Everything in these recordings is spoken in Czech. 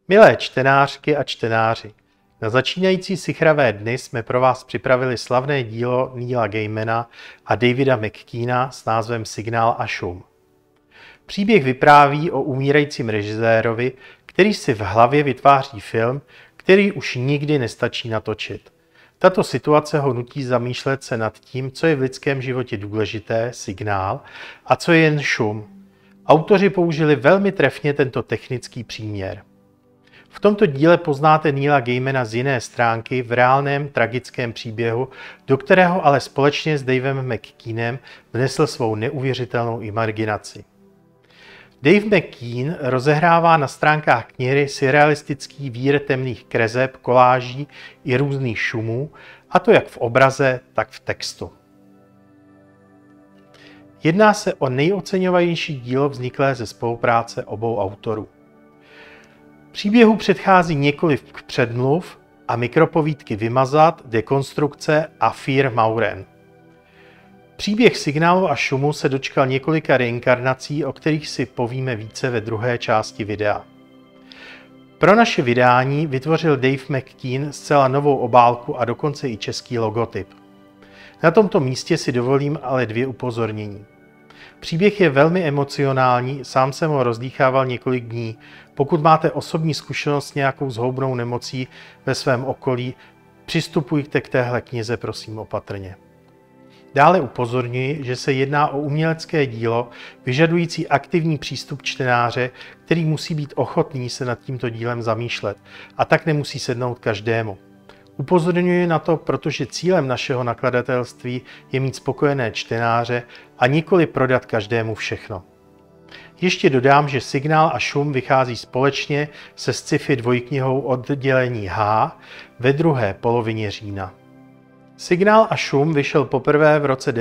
Milé čtenářky a čtenáři, na začínající sichravé dny jsme pro vás připravili slavné dílo Neila Gaimana a Davida McKeana s názvem Signál a šum. Příběh vypráví o umírajícím režisérovi, který si v hlavě vytváří film, který už nikdy nestačí natočit. Tato situace ho nutí zamýšlet se nad tím, co je v lidském životě důležité, signál, a co je jen šum. Autoři použili velmi trefně tento technický příměr. V tomto díle poznáte Neila Gaimana z jiné stránky v reálném tragickém příběhu, do kterého ale společně s Davem McKeanem vnesl svou neuvěřitelnou imaginaci. Dave McKean rozehrává na stránkách knihy surrealistický vír temných kreseb, koláží i různých šumů, a to jak v obraze, tak v textu. Jedná se o nejoceňovanější dílo vzniklé ze spolupráce obou autorů. Příběhu předchází několik předmluv a mikropovídky Vymazat, Dekonstrukce a Fear Mauren. Příběh Signálu a šumu se dočkal několika reinkarnací, o kterých si povíme více ve druhé části videa. Pro naše vydání vytvořil Dave McKean zcela novou obálku a dokonce i český logotyp. Na tomto místě si dovolím ale 2 upozornění. Příběh je velmi emocionální, sám jsem ho rozdýchával několik dní. Pokud máte osobní zkušenost s nějakou zhoubnou nemocí ve svém okolí, přistupujte k téhle knize prosím opatrně. Dále upozorňuji, že se jedná o umělecké dílo, vyžadující aktivní přístup čtenáře, který musí být ochotný se nad tímto dílem zamýšlet, a tak nemusí sednout každému. Upozorňuji na to, protože cílem našeho nakladatelství je mít spokojené čtenáře a nikoli prodat každému všechno. Ještě dodám, že Signál a šum vychází společně se sci-fi dvojknihou Oddělení H ve druhé polovině října. Signál a šum vyšel poprvé v roce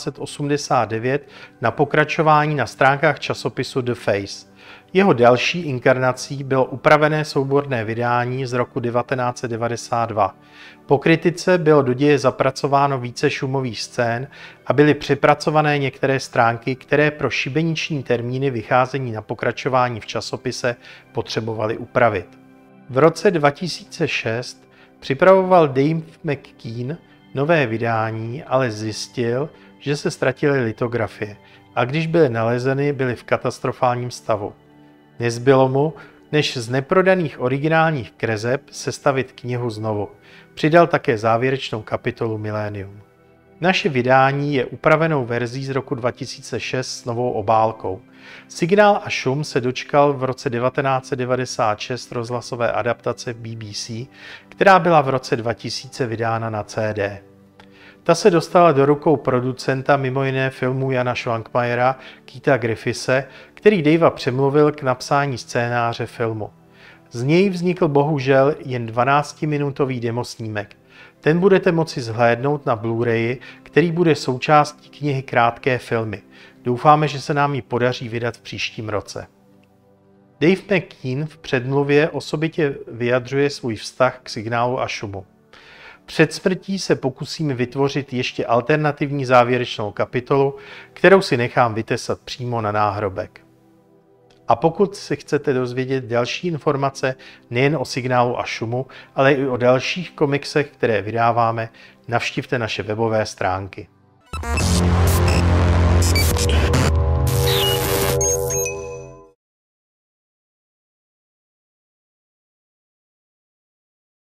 1989 na pokračování na stránkách časopisu The Face. Jeho další inkarnací bylo upravené souborné vydání z roku 1992. Po kritice bylo do děje zapracováno více šumových scén a byly přepracované některé stránky, které pro šibeniční termíny vycházení na pokračování v časopise potřebovaly upravit. V roce 2006 připravoval Dave McKean nové vydání, ale zjistil, že se ztratily litografie a když byly nalezeny, byly v katastrofálním stavu. Nezbylo mu, než z neprodaných originálních kreseb sestavit knihu znovu. Přidal také závěrečnou kapitolu Millennium. Naše vydání je upravenou verzí z roku 2006 s novou obálkou. Signál a šum se dočkal v roce 1996 rozhlasové adaptace v BBC, která byla v roce 2000 vydána na CD. Ta se dostala do rukou producenta mimo jiné filmů Jana Švankmajera, Keitha Griffithse, který Davea přemluvil k napsání scénáře filmu. Z něj vznikl bohužel jen 12-minutový demosnímek. Ten budete moci zhlédnout na Blu-rayi, který bude součástí knihy Krátké filmy. Doufáme, že se nám ji podaří vydat v příštím roce. Dave McKean v předmluvě osobitě vyjadřuje svůj vztah k Signálu a šumu. Před smrtí se pokusím vytvořit ještě alternativní závěrečnou kapitolu, kterou si nechám vytesat přímo na náhrobek. A pokud si chcete dozvědět další informace nejen o Signálu a šumu, ale i o dalších komiksech, které vydáváme, navštivte naše webové stránky.